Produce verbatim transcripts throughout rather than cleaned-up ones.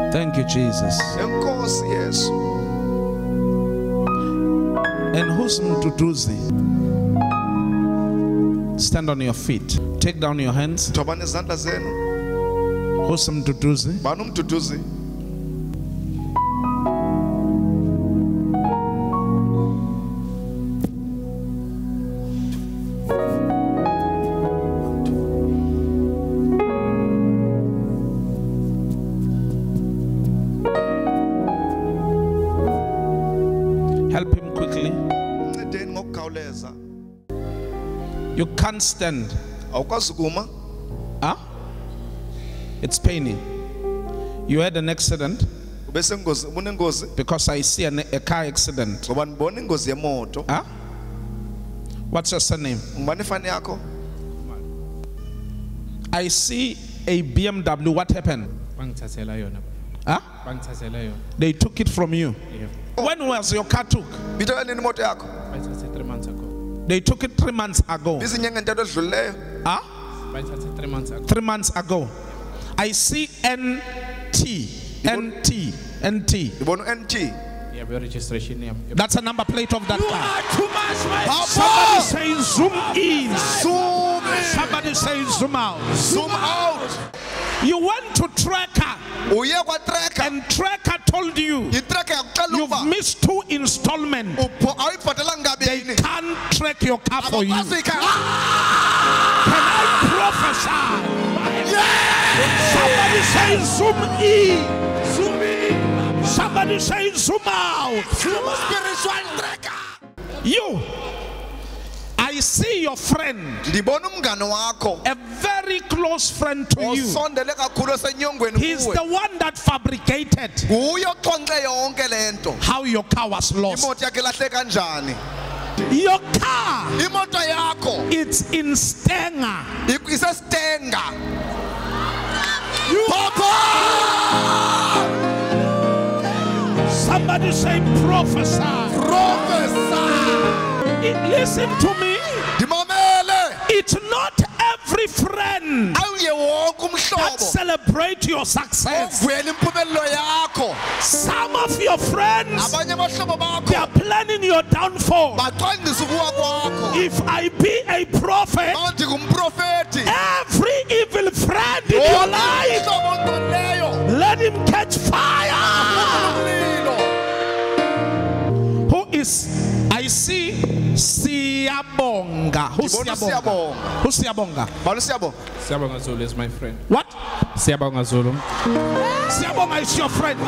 Thank you, Jesus. And who's Mduduzi? Stand on your feet. Take down your hands. Who's Mduduzi? Help him quickly. You can't stand. Huh? It's paining. You had an accident? Because I see an, a car accident. Huh? What's your surname? I see a B M W. What happened? Huh? They took it from you. When was your car took? Three months ago. They took it three months ago. Huh? Three months ago. Three months ago. I see N T. N T. N T. Yeah, your registration name. That's a number plate of that You car. are too much, my Somebody say zoom in. Zoom in. Somebody say zoom out. Zoom out. You went to Tracker and Tracker told you you've missed two installments. They can't track your car for you. Can I prophesy? Somebody say zoom in. Zoom in. Somebody say zoom out. Spiritual tracker. You, I see your friend, a very close friend to you. He's the one that fabricated how your car was lost. Your car, it's in Stenger. Papa! Somebody say prophesy. Prophesy. It, listen to me. It's not every friend that celebrate your success. Some of your friends, they are planning your downfall. If I be a prophet, every evil friend in your life, let him catch fire. Who is, I see Siabonga. Who's Siabonga? Who's Siabonga? Siabonga Zulu is my friend. What? Siabonga Zulu. Siabonga is your friend.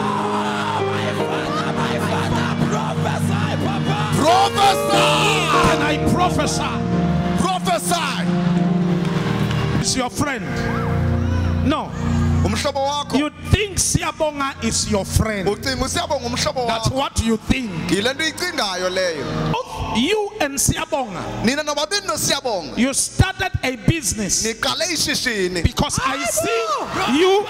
Prophesy, Papa. Prophesy. Can I prophesy? Prophesy. Is your friend? No. You think Siabonga is your friend. That's what you think. You and Siabonga, you started a business because I see you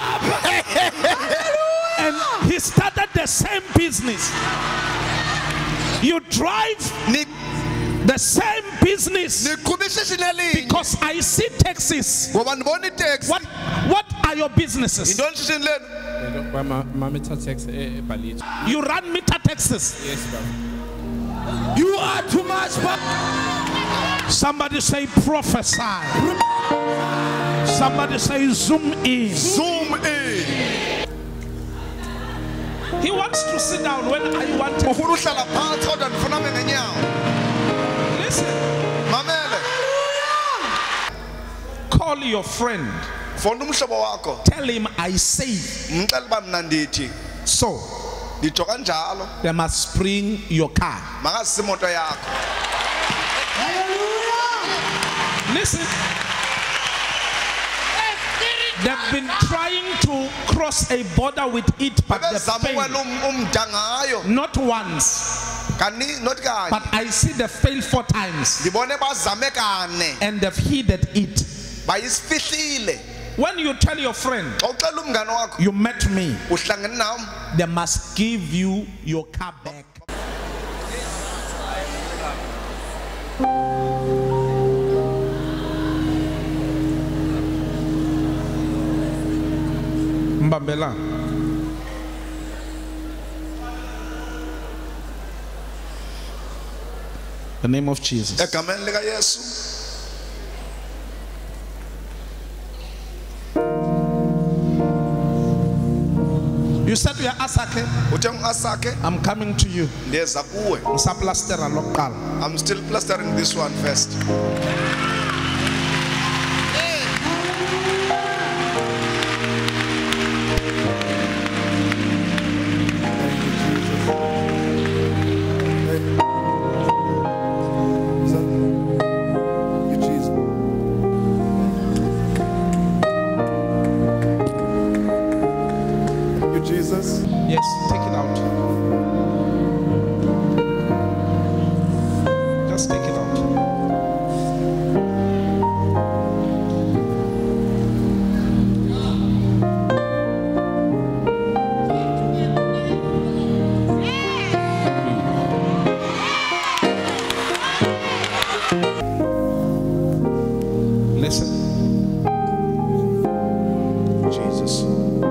and he started the same business. You drive the same business because I see taxis. What, what are your businesses? You run meter taxis. Yes, ma'am. You are too much. Somebody say prophesy. Somebody say zoom in. Zoom in. He wants to sit down when I want to. Listen. Call your friend. Tell him I say. So they must spring your car. Listen. They've been trying to cross a border with it, but they failed. Not once. But I see they failed four times. And they've hidden it. When you tell your friend you met me, they must give you your car back. Mbambela, The name of Jesus. You said you are Asake. I'm coming to you. I'm still plastering this one first. Yes, take it out. Just take it out. Listen. Jesus.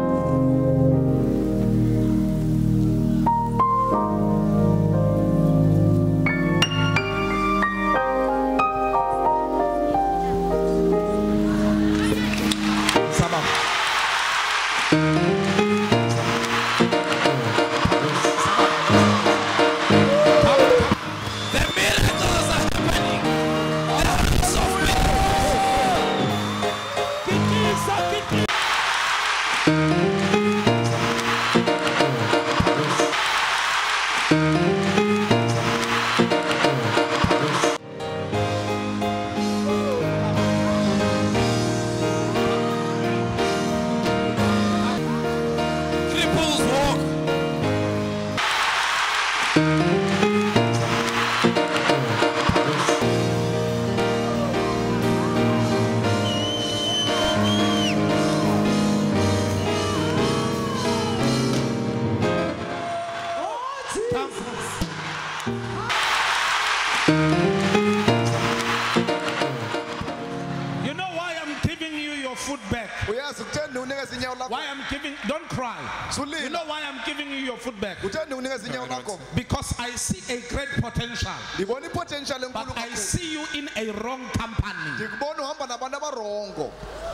You know why I'm giving you your food back? Why I'm giving, don't cry. You know why I'm giving you your food back? Because I see a great potential. But I see you in a wrong company.